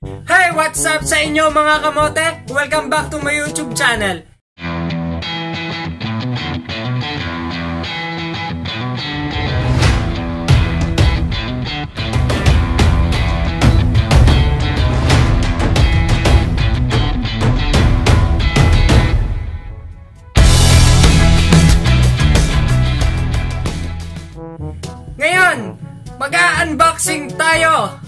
Hey! What's up sa inyo mga kamote? Welcome back to my YouTube channel. Ngayon, mag-unboxing tayo!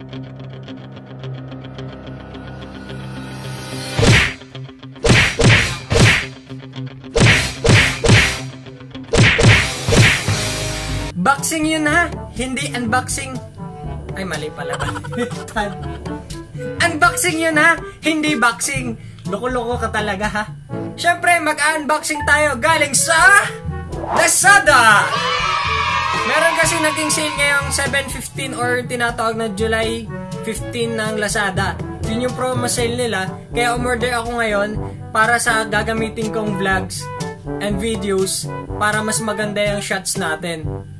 Boxing yun ha, hindi unboxing. Ay, mali pala ba? Unboxing yun ha, hindi boxing. Loko-loko ka talaga ha. Syempre, mag-unboxing tayo galing sa Lazada! Meron kasi naging sale ngayong 7/15 or tinatawag na July 15 ng Lazada. Yun yung promo sale nila. Kaya umorder ako ngayon para sa gagamitin kong vlogs and videos para mas maganda yung shots natin.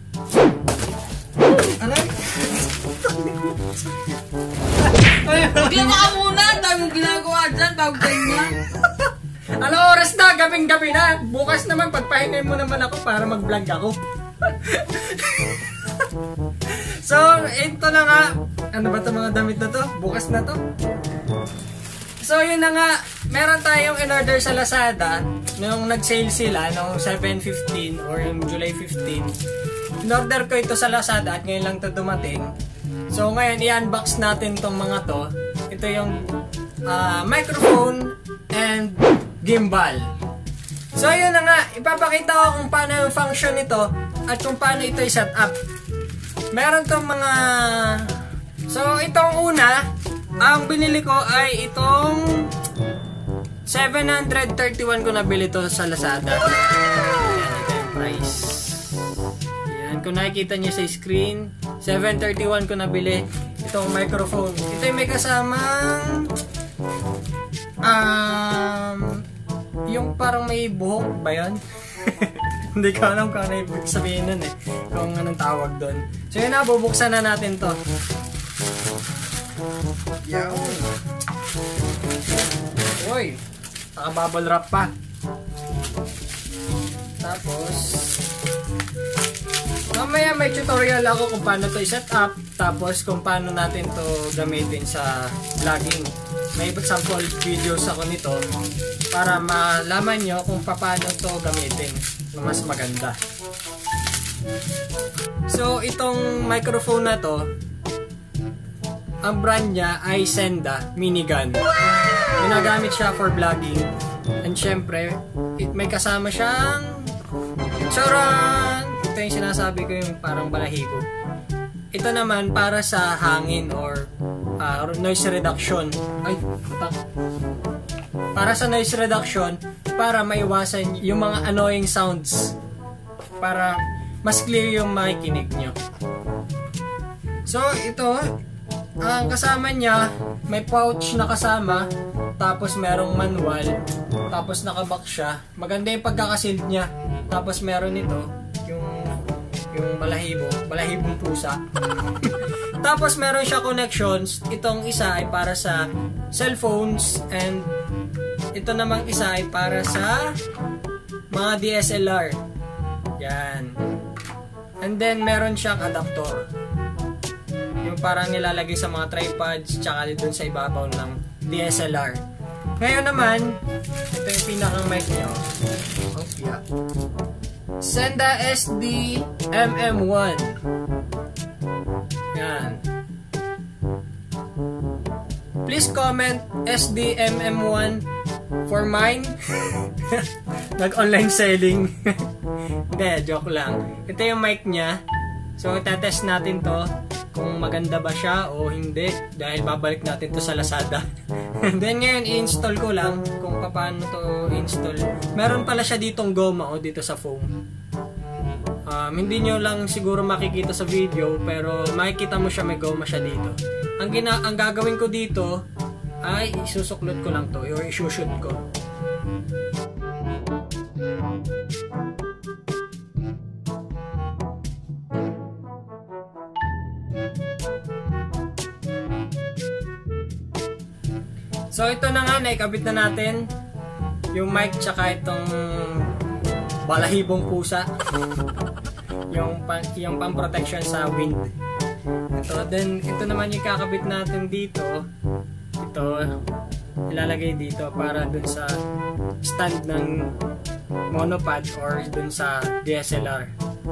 Bigyan ka muna! Dami mong ginagawa dyan bago ganyan. Ano oras na? Gabing-gabi na. Bukas naman pagpahingay mo naman ako para mag-vlog ako. So, ito na nga. Ano ba ito mga damit na to? Bukas na to. So, yun na nga. Meron tayong in-order sa Lazada. Nung nag-sale sila, nung 7/15 or yung July 15. In-order ko ito sa Lazada at ngayon lang ito dumating. So, ngayon i-unbox natin tong mga to. Ito yung microphone and gimbal. So, yun na nga. Ipapakita ko kung paano yung function nito at kung paano ito i-set up. Meron tong mga... So, itong una, ang binili ko ay itong 731 ko nabili to sa Lazada. Ayan, ito yung price. Ayan, kung nakikita nyo sa screen, 731 ko nabili. Itong microphone. Ito yung may kasamang... yung parang may buhok ba yun? Hindi ko alam kung ano ibig sabihin nun eh. Kung anong tawag doon. So yun na, bubuksan na natin to. Yaw. Uy, naka-bubble wrap pa. Tapos, mamaya may tutorial ako kung paano to i-set up. Tapos kung paano natin to gamitin sa vlogging. May sample videos ako nito para malaman nyo kung paano to gamitin na mas maganda. So, itong microphone na to, ang brand niya ay Senda Minigun. Ginagamit siya for vlogging. And syempre, may kasama siyang charan! Ito yung sinasabi ko yung parang balahibo. Ito naman para sa hangin or noise reduction. Ay, putak. Para sa noise reduction, para maiwasan yung mga annoying sounds. Para mas clear yung makikinig nyo. So, ito, ang kasama niya, may pouch na kasama, tapos merong manual, tapos nakabox siya. Maganda yung pagkakasil niya. Tapos meron ito, yung balahibong pusa. Tapos meron siya connections. Itong isa ay para sa cellphones and ito namang isa ay para sa mga DSLR. Yan. And then meron siyang adapter. Yung parang nilalagay sa mga tripods tsaka dun sa ibabaw ng DSLR. Ngayon naman, ito yung pinakang mic niya. Oh, yeah. Senda SD MM1. Yan. Please comment SD MM1 for mine. Nag-online selling. Hindi, joke lang. Ito yung mic niya. So, itatest natin to kung maganda ba siya o hindi dahil babalik natin to sa Lazada. And then ngayon, i-install ko lang kung paano to install. Meron pala siya ditong goma o dito sa foam. Hindi nyo lang siguro makikita sa video pero makikita mo siya, may goma siya dito. Ang gagawin ko dito ay isusuklot ko lang to or isushoot ko. So ito na nga, naikabit na natin yung mic tsaka itong balahibong pusa. yung pang protection sa wind. Ito, then ito naman yung kakabit natin dito. Ito, ilalagay dito para dun sa stand ng monopod or dun sa DSLR.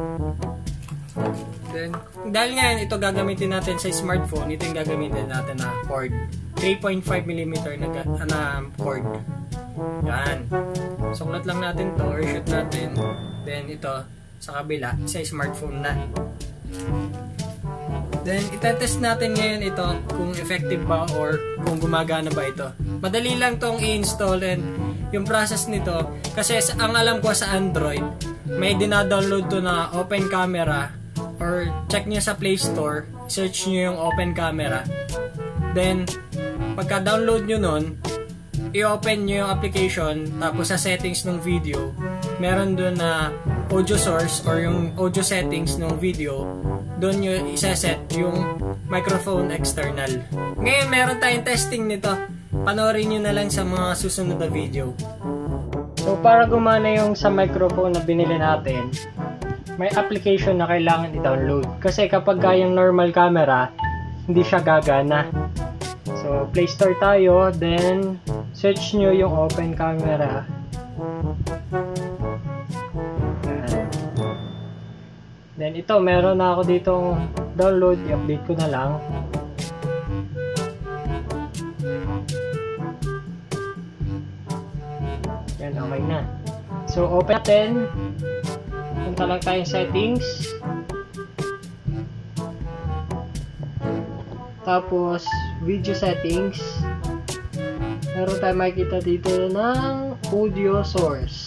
Then, dahil ngayon ito gagamitin natin sa smartphone, ito yung gagamitin natin na cord. 3.5mm na cord. Yan. Suklat lang natin to or shoot natin. Then ito sa kabila sa smartphone na. Then itetest natin ngayon ito kung effective ba or kung gumagana ba ito. Madali lang tong i-install and yung process nito kasi ang alam ko sa Android may dina-download to na open camera or check niyo sa Play Store, search niyo yung open camera. Then pagka-download niyo nun, i-open nyo yung application, tapos sa settings ng video, meron doon na audio source or yung audio settings ng video, doon nyo isa-set yung microphone external. Ngayon, meron tayong testing nito. Panoorin nyo na lang sa mga susunod na video. So, para gumana yung sa microphone na binili natin, may application na kailangan i-download. Kasi kapag yung normal camera, hindi siya gagana. So, Play Store tayo, then search nyo yung open camera. Then ito, meron na ako ditong download, i-update ko na lang. Yan, okay na. So, open natin. Punta lang tayong settings. Tapos, video settings. Meron tayo makikita dito ng audio source.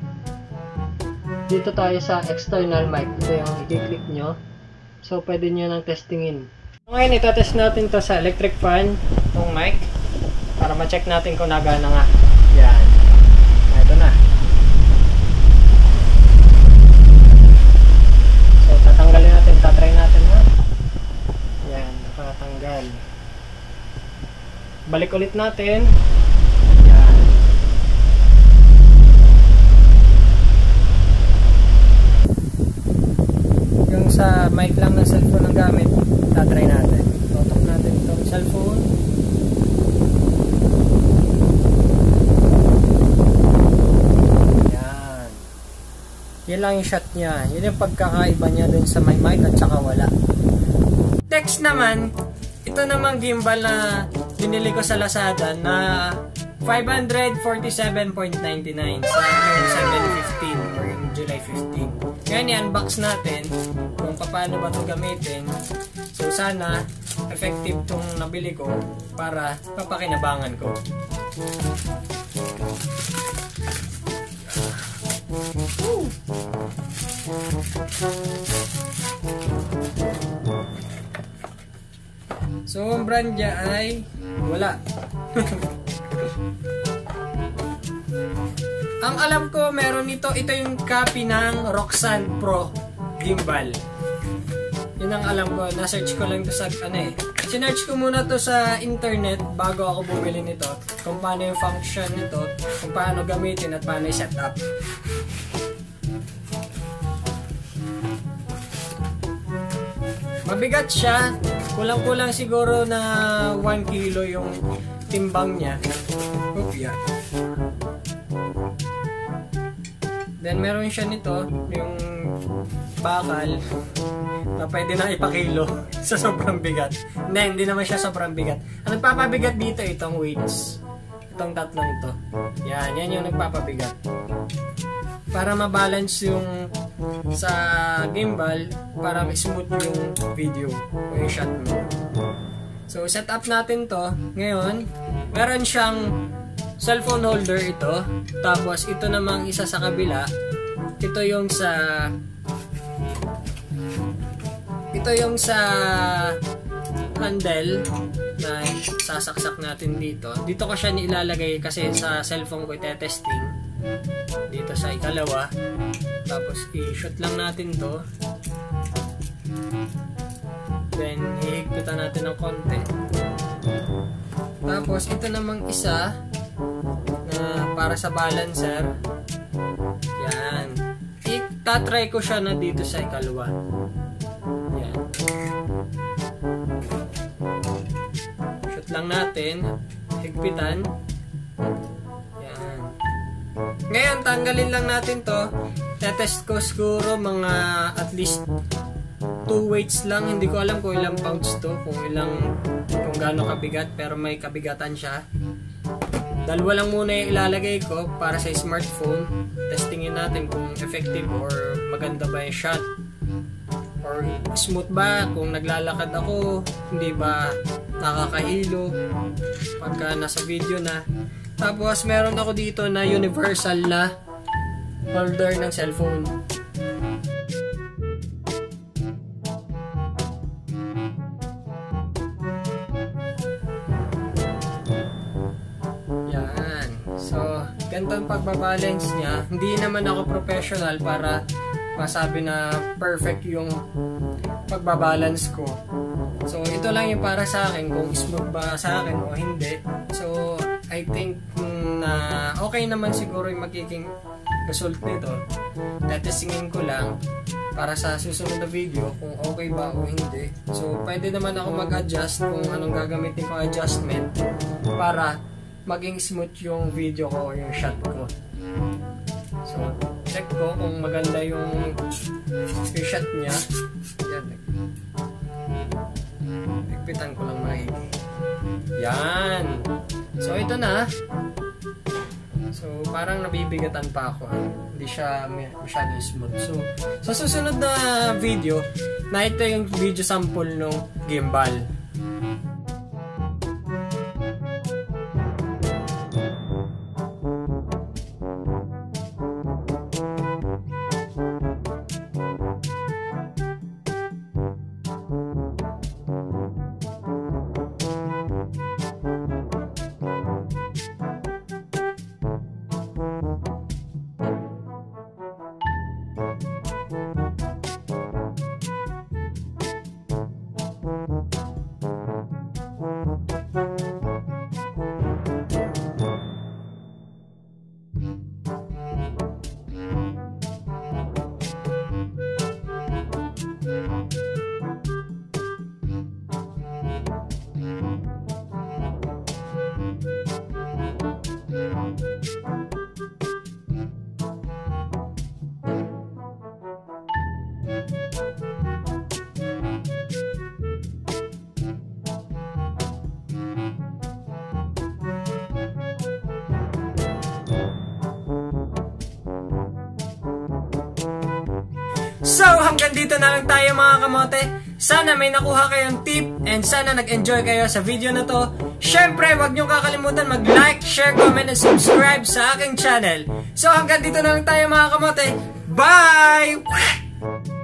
Dito tayo sa external mic. Ito yung i-click nyo. So, pwede nyo nang testingin. Ngayon, itatest natin to sa electric fan, itong mic, para ma-check natin kung nagana nga. Yan. Ito na. So, tatanggalin natin. Tatry natin ha. Yan. Nakatanggal. Balik ulit natin. Yan. Yung sa mic lang ng cellphone ang gamit, tatry natin. Tutok natin itong cellphone. Yan. Yan lang yung shot niya. Yun yung pagkakaiba niya dun sa may mic at saka wala. Text naman, ito namang gimbal na binili ko sa Lazada na 547.99 sa yung 7/15 or yung July 15. Ngayon i-unbox natin kung paano ba ito gamitin. So sana effective tong nabili ko para papakinabangan ko. So, ang brand niya ay wala. Ang alam ko, meron ito yung copy ng Roxanne Pro gimbal. Yun ang alam ko. Na-search ko lang to sa sinearch ko muna to sa internet bago ako bumili nito. Kung paano yung function nito, kung paano gamitin at paano i-set up. Mabigat siya. Kulang-kulang siguro na 1 kilo yung timbang niya. Yeah. Then meron siya nito, yung bakal na pwede na ipakilo sa sobrang bigat. Hindi naman siya sobrang bigat. Ang nagpapabigat dito itong weights. Itong tatlong ito. Yan yung nagpapabigat. Para ma-balance yung sa gimbal, para smooth yung video o yung shot mo. So, set up natin to. Ngayon, meron siyang cellphone holder ito. Tapos, ito namang isa sa kabila. Ito yung sa handle na sasaksak natin dito. Dito ko siya nilalagay kasi sa cellphone ko ite-testing. Dito sa ikalawa. Tapos, i-shoot lang natin to. Then, hihigpitan natin ng konti. Tapos ito namang isa na para sa balancer. Yan. Itatry ko siya na dito sa ikalawa. Yan. Shoot lang natin. Higpitan. Yan. Ngayon, tanggalin lang natin to. Tetest ko siguro mga at least 2 weights lang. Hindi ko alam kung ilang pounds to. Kung gaano kabigat. Pero may kabigatan siya. Dalawa lang muna yung ilalagay ko para sa smartphone. Testingin natin kung effective or maganda ba yung shot. Or smooth ba kung naglalakad ako. Hindi ba nakakahilo pagka nasa video na. Tapos meron ako dito na universal na holder ng cellphone. Yan. So, ganito ang pagbabalance niya. Hindi naman ako professional para masabi na perfect yung pagbabalance ko. So, ito lang yung para sa akin kung smooth ba sa akin o hindi. So, I think na okay naman siguro yung magiging result nito. Tetestingin ko lang para sa susunod na video kung okay ba o hindi. So, pwede naman ako mag-adjust kung anong gagamitin ko adjustment para maging smooth yung video ko o yung shot ko. So, check ko kung maganda yung shot niya. Yan. Nagpitan ko lang maigi. Yan. So, ito na. So, parang nabibigatan pa ako. Hindi siya masyadong smooth. So, sa susunod na video, na ito yung video sample ng gimbal. So, hanggang dito na lang tayo mga kamote. Sana may nakuha kayong tip and sana nag-enjoy kayo sa video na to. Syempre, huwag nyo kakalimutan mag-like, share, comment, and subscribe sa aking channel. So, hanggang dito na lang tayo mga kamote. Bye!